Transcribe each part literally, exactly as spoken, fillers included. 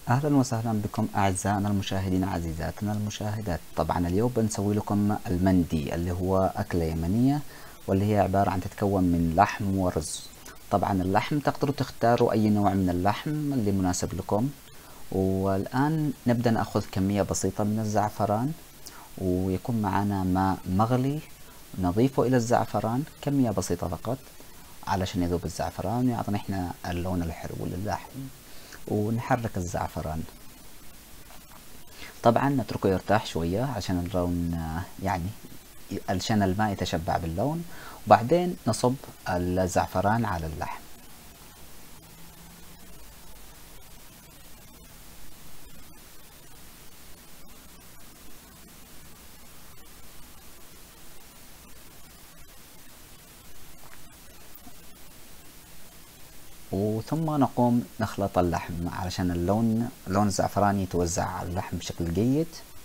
أهلا وسهلا بكم أعزائنا المشاهدين عزيزاتنا المشاهدات. طبعا اليوم بنسوي لكم المندي اللي هو أكلة يمنية، واللي هي عبارة عن تتكون من لحم ورز. طبعا اللحم تقدروا تختاروا أي نوع من اللحم اللي مناسب لكم. والآن نبدأ نأخذ كمية بسيطة من الزعفران، ويكون معنا ماء مغلي نضيفه إلى الزعفران كمية بسيطة فقط علشان يذوب الزعفران ويعطينا إحنا اللون الحلو للحم. ونحرك الزعفران، طبعا نتركه يرتاح شوية عشان اللون يعني علشان الماء يتشبع باللون، وبعدين نصب الزعفران على اللحم. وثم نقوم نخلط اللحم علشان اللون لون الزعفران يتوزع على اللحم بشكل جيد.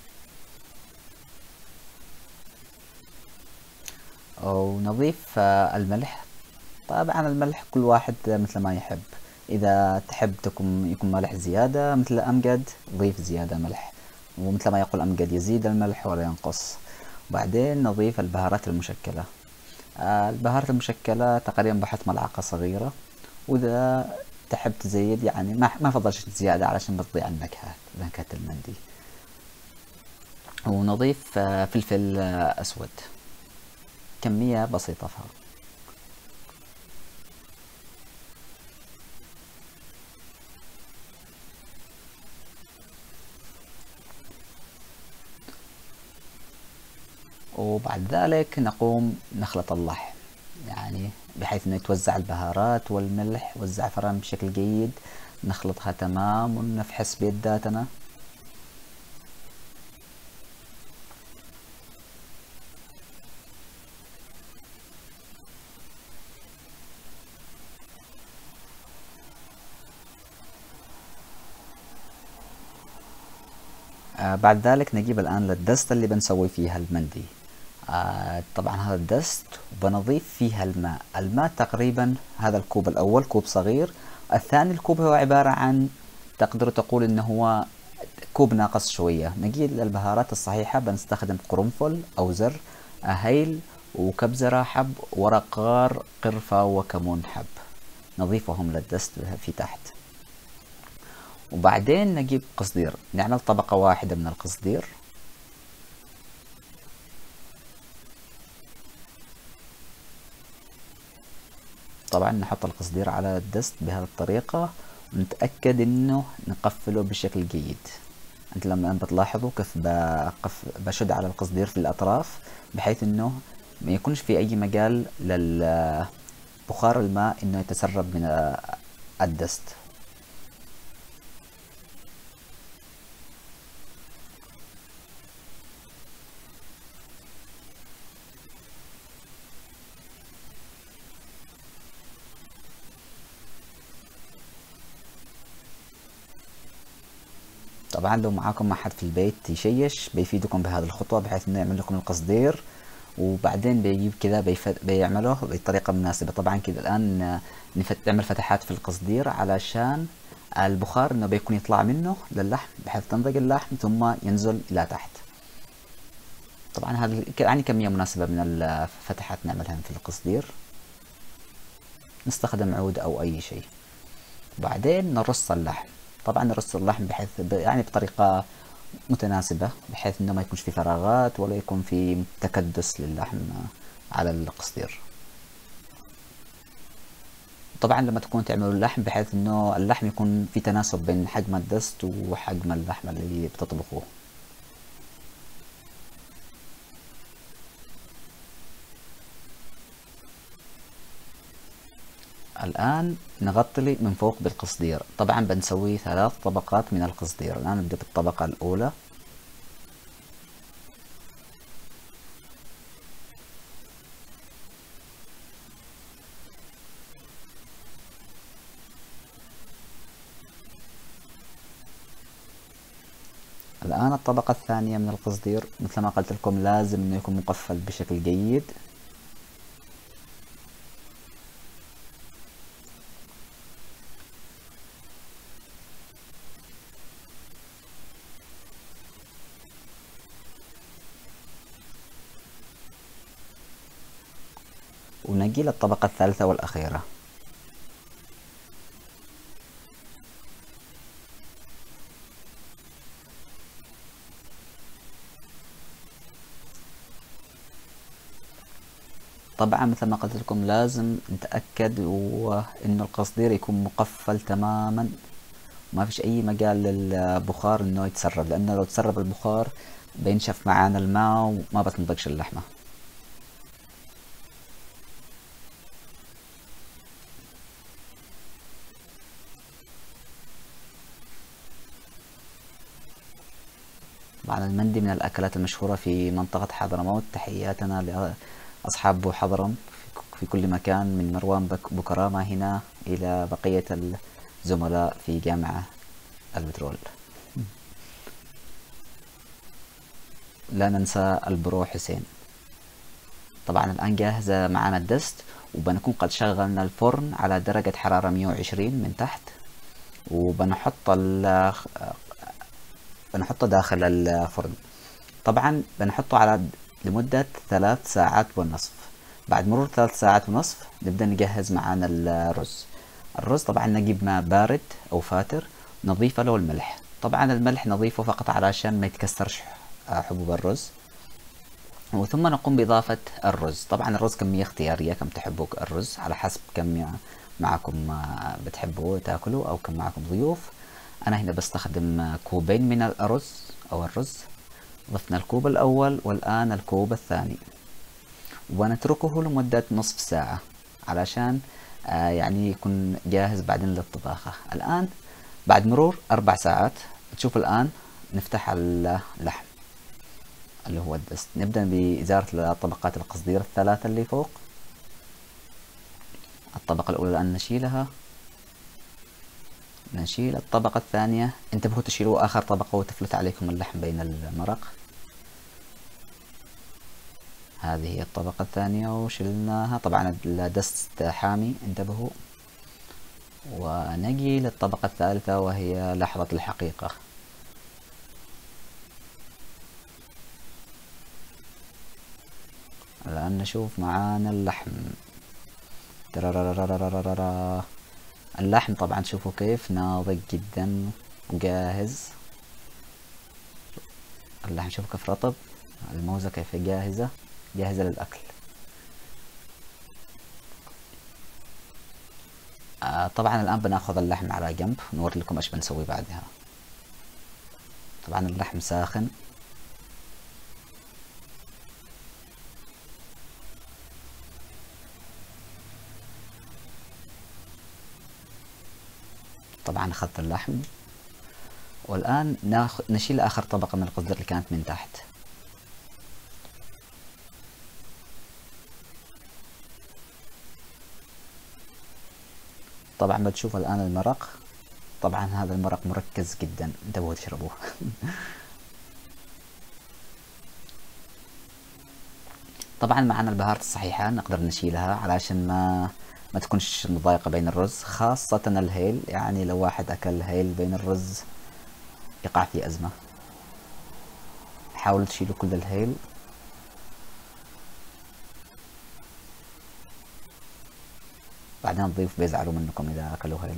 ونضيف الملح. طبعا الملح كل واحد مثل ما يحب، إذا تحب تكون يكون ملح زيادة مثل أمجد ضيف زيادة ملح، ومثل ما يقول أمجد يزيد الملح ولا ينقص. وبعدين نضيف البهارات المشكلة. البهارات المشكلة تقريبا بحط ملعقة صغيرة، وإذا تحب تزيد يعني ما ما فضلش زيادة علشان بتضيع النكهة نكهة المندي. ونضيف فلفل أسود كمية بسيطة فقط. وبعد ذلك نقوم نخلط اللحم، يعني بحيث انه يتوزع البهارات والملح والزعفران بشكل جيد. نخلطها تمام ونفحص بيداتنا. آه بعد ذلك نجيب الآن للدست اللي بنسوي فيها المندي. آه طبعا هذا الدست بنضيف فيها الماء. الماء تقريبا هذا الكوب الأول كوب صغير، الثاني الكوب هو عبارة عن تقدر تقول إنه هو كوب ناقص شوية. نجي للبهارات الصحيحة بنستخدم قرنفل أو زر، هيل وكبزرة حب، ورق غار، قرفة وكمون حب. نضيفهم للدست في تحت. وبعدين نجيب قصدير، نعمل طبقة واحدة من القصدير. طبعا نحط القصدير على الدست بهذه الطريقة، ونتأكد انه نقفله بشكل جيد. انت لما بتلاحظوا كيف بقف بشد على القصدير في الاطراف بحيث انه ما يكونش في اي مجال للبخار الماء انه يتسرب من الدست. طبعا لو معاكم احد في البيت يشيش بيفيدكم بهذه الخطوة بحيث انه يعمل لكم القصدير، وبعدين بيجيب كذا بيعمله بطريقة مناسبة. طبعا كذا الآن نعمل فتحات في القصدير علشان البخار انه بيكون يطلع منه للحم بحيث تنضج اللحم ثم ينزل الى تحت. طبعا هذه يعني كمية مناسبة من الفتحات نعملها في القصدير. نستخدم عود او اي شيء. وبعدين نرص اللحم. طبعا نرص اللحم بحيث يعني بطريقة متناسبة بحيث انه ما يكونش في فراغات ولا يكون في تكدس للحم على القصدير. طبعا لما تكون تعملوا اللحم بحيث انه اللحم يكون في تناسب بين حجم الدست وحجم اللحم اللي بتطبخوه. الآن نغطي من فوق بالقصدير. طبعا بنسوي ثلاث طبقات من القصدير. الآن نبدأ بالطبقة الأولى. الآن الطبقة الثانية من القصدير مثل ما قلت لكم لازم انه يكون مقفل بشكل جيد. ونجي للطبقة الثالثة والأخيرة. طبعا مثل ما قلت لكم لازم نتأكد وإنه القصدير يكون مقفل تماما، ما فيش أي مجال للبخار إنه يتسرب، لأنه لو تسرب البخار بينشف معانا الماء وما بتنضجش اللحمة. طبعا المندي من الأكلات المشهورة في منطقة حضرموت. تحياتنا لأصحاب بو حضرم في كل مكان، من مروان بك بوكرامة هنا إلى بقية الزملاء في جامعة البترول. لا ننسى البرو حسين. طبعا الآن جاهزة معنا الدست، وبنكون قد شغلنا الفرن على درجة حرارة مية وعشرين من تحت، وبنحط ال بنحطه داخل الفرن. طبعا بنحطه على لمدة ثلاث ساعات ونصف. بعد مرور ثلاث ساعات ونصف نبدأ نجهز معانا الرز. الرز طبعا نجيب ماء بارد أو فاتر، نضيف له الملح. طبعا الملح نضيفه فقط علشان ما يتكسرش حبوب الرز. وثم نقوم بإضافة الرز. طبعا الرز كمية اختيارية، كم تحبوا الرز على حسب كم معكم بتحبوا تاكلوا أو كم معكم ضيوف. أنا هنا بستخدم كوبين من الأرز أو الرز. ضفنا الكوب الأول والآن الكوب الثاني، ونتركه لمدة نصف ساعة علشان آه يعني يكون جاهز بعدين للطباخة. الآن بعد مرور أربع ساعات تشوف الآن نفتح اللحم اللي هو الدست. نبدأ بإزالة طبقات القصدير الثلاثة اللي فوق. الطبقة الأولى الآن نشيلها، نشيل الطبقة الثانية. انتبهوا تشيلوا آخر طبقة وتفلت عليكم اللحم بين المرق. هذه هي الطبقة الثانية وشلناها. طبعا الدست حامي انتبهوا. ونجي للطبقة الثالثة وهي لحظة الحقيقة. الآن نشوف معانا اللحم. اللحم طبعا شوفوا كيف ناضج جدا وجاهز. اللحم شوفوا كيف رطب، الموزة كيف جاهزة جاهزة للأكل. آه طبعا الآن بناخذ اللحم على جنب ونوري لكم ايش بنسوي بعدها. طبعا اللحم ساخن. طبعا اخذت اللحم، والآن ناخ... نشيل آخر طبقة من القصدير اللي كانت من تحت. طبعا بتشوف الآن المرق. طبعا هذا المرق مركز جدا، انتبهوا تشربوه. طبعا معنا البهارات الصحيحة نقدر نشيلها علشان ما ما تكونش مضايقة بين الرز، خاصة الهيل. يعني لو واحد أكل هيل بين الرز يقع في أزمة. حاولوا تشيلوا كل الهيل. بعدين الضيوف بيزعلوا منكم إذا أكلوا هيل.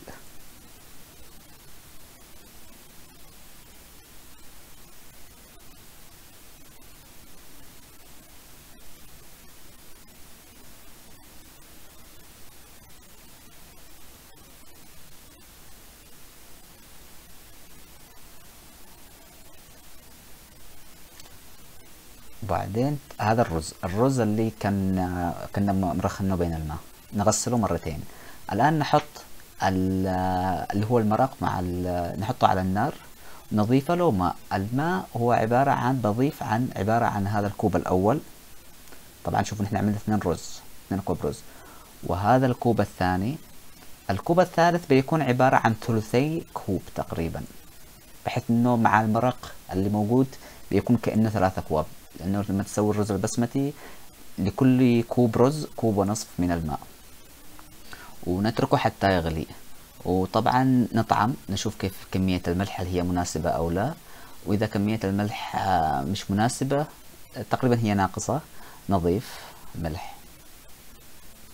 وبعدين هذا الرز الرز اللي كان كنا مرخنه بين الماء نغسله مرتين. الآن نحط اللي هو المرق مع نحطه على النار، نضيف له ماء. الماء هو عبارة عن بضيف عن عبارة عن هذا الكوب الأول. طبعا شوفوا نحن عملنا اثنين رز اثنين كوب رز، وهذا الكوب الثاني. الكوب الثالث بيكون عبارة عن ثلثي كوب تقريبا، بحيث انه مع المرق اللي موجود بيكون كأنه ثلاثة أكواب. لأنه لما تسوي الرز البسمتي لكل كوب رز كوب ونصف من الماء، ونتركه حتى يغلي. وطبعا نطعم نشوف كيف كمية الملح هل هي مناسبة أو لا، وإذا كمية الملح مش مناسبة تقريبا هي ناقصة نضيف ملح.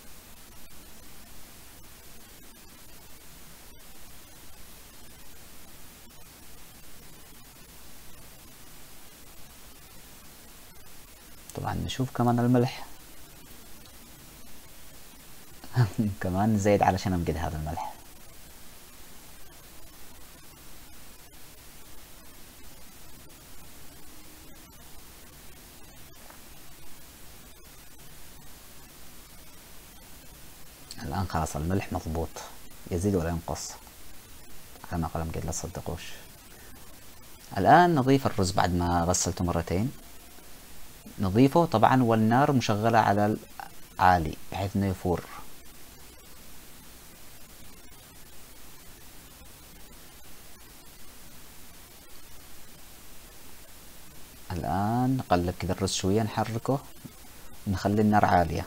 طبعا نشوف كمان الملح. كمان زايد علشان امجد هذا الملح. الان خلاص الملح مضبوط، يزيد ولا ينقص على ما قال امجد، لا تصدقوش. الان نضيف الرز بعد ما غسلته مرتين، نضيفه طبعا والنار مشغلة على العالي بحيث انه يفور. الآن نقلب كذا الرز شوية، نحركه، نخلي النار عالية.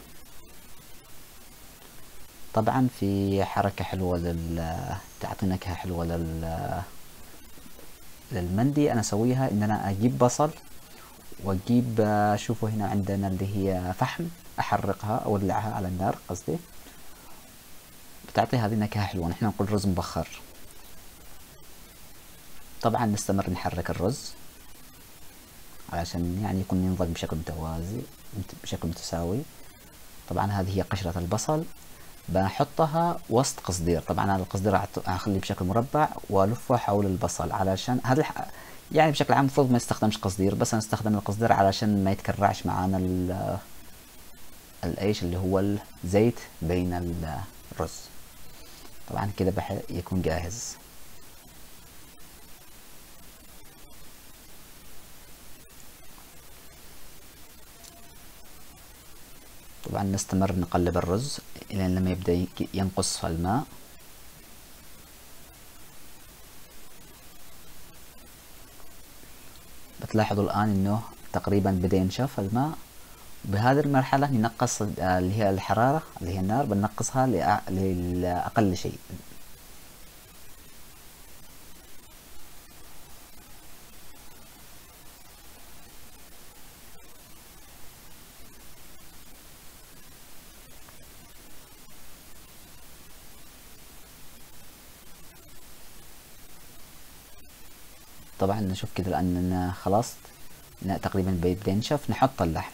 طبعا في حركة حلوة لل تعطي نكهة حلوة لل للمندي أنا أسويها، إن أنا أجيب بصل وأجيب، شوفوا هنا عندنا اللي هي فحم، أحرقها أولعها على النار قصدي، بتعطي هذه نكهة حلوة. نحن نقول رز مبخر. طبعا نستمر نحرك الرز علشان يعني يكون ينضج بشكل متوازي بشكل متساوي. طبعا هذه هي قشرة البصل، بحطها وسط قصدير. طبعا القصدير اخليه بشكل مربع والفه حول البصل، علشان هذا الح... يعني بشكل عام المفروض ما يستخدمش قصدير، بس انا استخدم القصدير علشان ما يتكرعش معانا ال... الايش اللي هو الزيت بين الرز. طبعا كده بح... يكون جاهز. طبعا نستمر نقلب الرز الى لما يبدأ ينقص الماء. بتلاحظوا الآن انه تقريبا بدأ ينشف الماء. بهذه المرحلة ننقص اللي هي الحرارة اللي هي النار، بنقصها لأقل شيء. طبعا نشوف كده الآن خلاص تقريبا بيبدأ ينشف. نحط اللحم.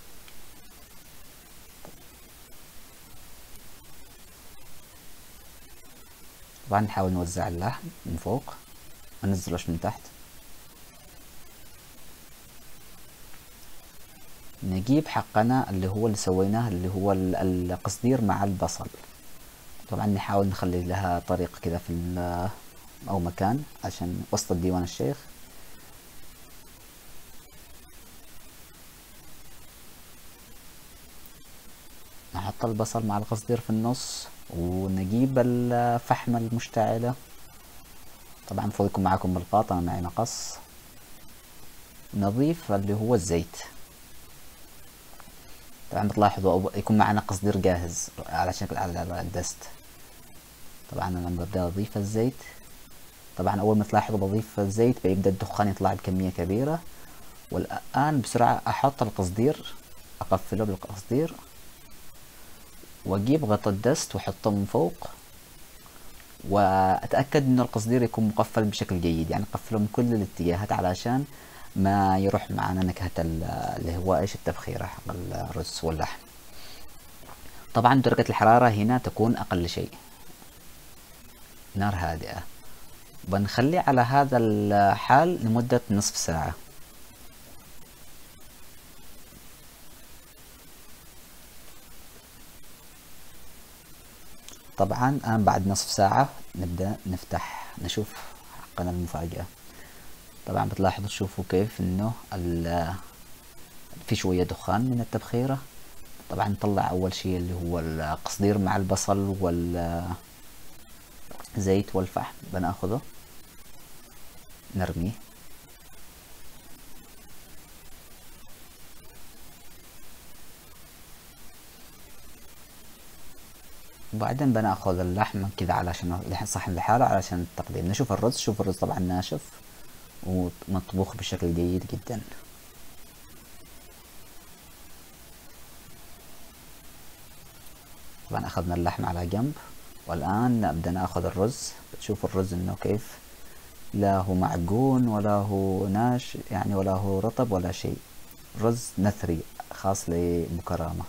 طبعا نحاول نوزع اللحم من فوق، ما ننزلوش من تحت. نجيب حقنا اللي هو اللي سويناه اللي هو القصدير مع البصل. طبعا نحاول نخلي لها طريق كده في او مكان عشان وسط الديوان الشيخ. نحط البصل مع القصدير في النص، ونجيب الفحمة المشتعلة. طبعا المفروض يكون معاكم ملقاط، انا معي مقص. نضيف اللي هو الزيت. طبعا بتلاحظوا يكون معنا قصدير جاهز على شكل على الدست. طبعا انا لما ببدأ اضيف الزيت، طبعا اول ما تلاحظوا بضيف الزيت بيبدأ الدخان يطلع بكمية كبيرة. والان بسرعة احط القصدير، اقفله بالقصدير واجيب غطا الدست واحطه من فوق، واتأكد انه القصدير يكون مقفل بشكل جيد، يعني قفله من كل الاتجاهات علشان ما يروح معنا نكهة اللي هو ايش التبخيرة حق الرز واللحم. طبعا درجة الحرارة هنا تكون اقل شيء، نار هادئة. بنخلي على هذا الحال لمدة نصف ساعة. طبعا الآن بعد نصف ساعة نبدأ نفتح نشوف حقنا المفاجأة. طبعا بتلاحظوا تشوفوا كيف انه في شوية دخان من التبخيرة. طبعا نطلع اول شيء اللي هو القصدير مع البصل والزيت والفحم، بناخذه نرميه. وبعدين بناخذ اللحم كذا علشان صحن لحاله علشان التقديم. نشوف الرز، شوف الرز طبعا ناشف ومطبوخ بشكل جيد جدا. طبعا اخذنا اللحم على جنب، والان نبدأ ناخذ الرز. بتشوف الرز انه كيف لا هو معجون ولا هو ناش يعني ولا هو رطب ولا شيء، رز نثري خاص لأم كرامة.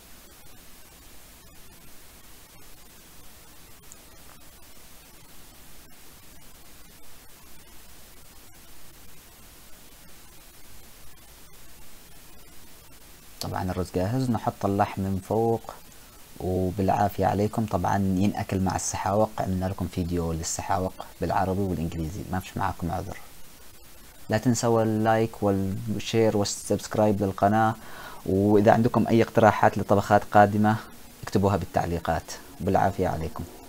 طبعا الرز جاهز، نحط اللحم من فوق وبالعافية عليكم. طبعا ينأكل مع السحاوق، عملنا لكم فيديو للسحاوق بالعربي والإنجليزي، ما فيش معاكم عذر. لا تنسوا اللايك والشير والسبسكرايب للقناة، وإذا عندكم أي اقتراحات لطبخات قادمة اكتبوها بالتعليقات. بالعافية عليكم.